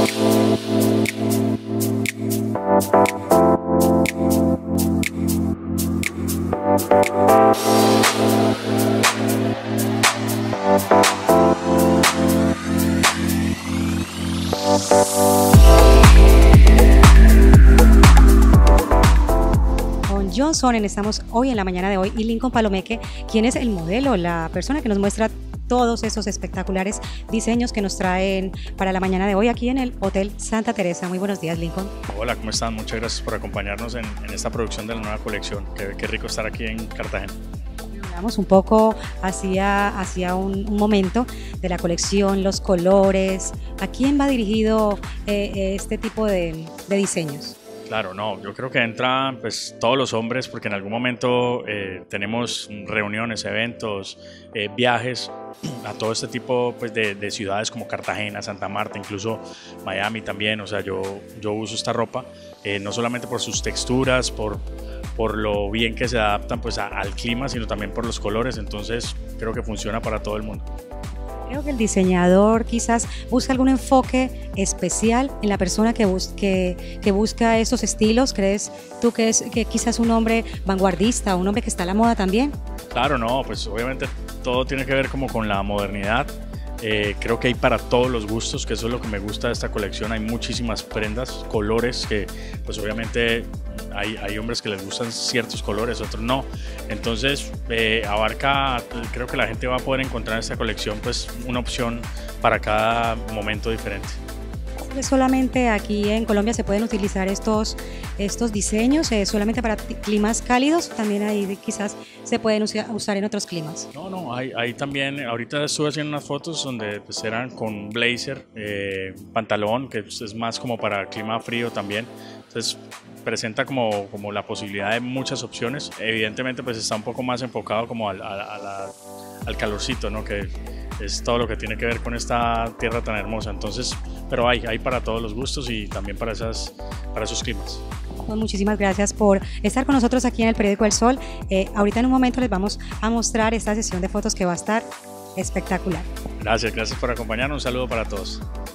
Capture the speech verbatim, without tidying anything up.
John Sonnen, estamos hoy en la mañana de hoy, y Lincoln Palomeque, quien es el modelo, la persona que nos muestra todos esos espectaculares diseños que nos traen para la mañana de hoy aquí en el Hotel Santa Teresa. Muy buenos días, Lincoln. Hola, ¿cómo están? Muchas gracias por acompañarnos en, en esta producción de la nueva colección. Qué, qué rico estar aquí en Cartagena. Hablamos un poco hacia, hacia un, un momento de la colección, los colores. ¿A quién va dirigido eh, este tipo de, de diseños? Claro, no, yo creo que entran pues todos los hombres, porque en algún momento eh, tenemos reuniones, eventos, eh, viajes a todo este tipo pues, de, de ciudades como Cartagena, Santa Marta, incluso Miami también. O sea, yo, yo uso esta ropa eh, no solamente por sus texturas, por, por lo bien que se adaptan pues, a, al clima, sino también por los colores. Entonces creo que funciona para todo el mundo. Creo que el diseñador quizás busca algún enfoque especial en la persona que, bus que, que busca esos estilos. ¿Crees tú que es que quizás un hombre vanguardista, un hombre que está a la moda también? Claro, no, pues obviamente todo tiene que ver como con la modernidad. Eh, creo que hay para todos los gustos, que eso es lo que me gusta de esta colección. Hay muchísimas prendas, colores que pues obviamente hay, hay hombres que les gustan ciertos colores, otros no. Entonces eh, abarca, creo que la gente va a poder encontrar en esta colección pues una opción para cada momento diferente. Solamente aquí en Colombia se pueden utilizar estos, estos diseños, eh, solamente para climas cálidos, también ahí quizás se pueden usar en otros climas. No, no, hay, hay también, ahorita estuve haciendo unas fotos donde pues eran con blazer, eh, pantalón, que pues, es más como para clima frío también. Entonces presenta como, como la posibilidad de muchas opciones. Evidentemente pues está un poco más enfocado como al, a, a la, al calorcito, ¿no? Que es todo lo que tiene que ver con esta tierra tan hermosa. Entonces, pero hay, hay para todos los gustos y también para, esas, para esos climas. Pues muchísimas gracias por estar con nosotros aquí en el Periódico El Sol. Eh, ahorita en un momento les vamos a mostrar esta sesión de fotos que va a estar espectacular. Gracias, gracias por acompañarnos. Un saludo para todos.